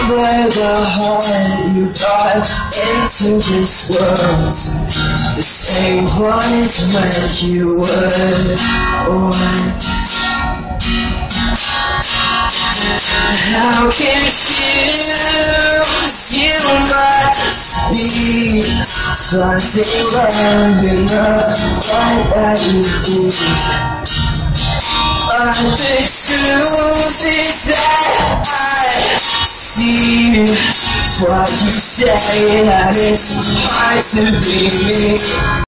remember the heart you brought into this world, the same one as when you were born. How confused you must be, finding love in the light that you do. But the truth is that I see what you say, and it's hard to be me.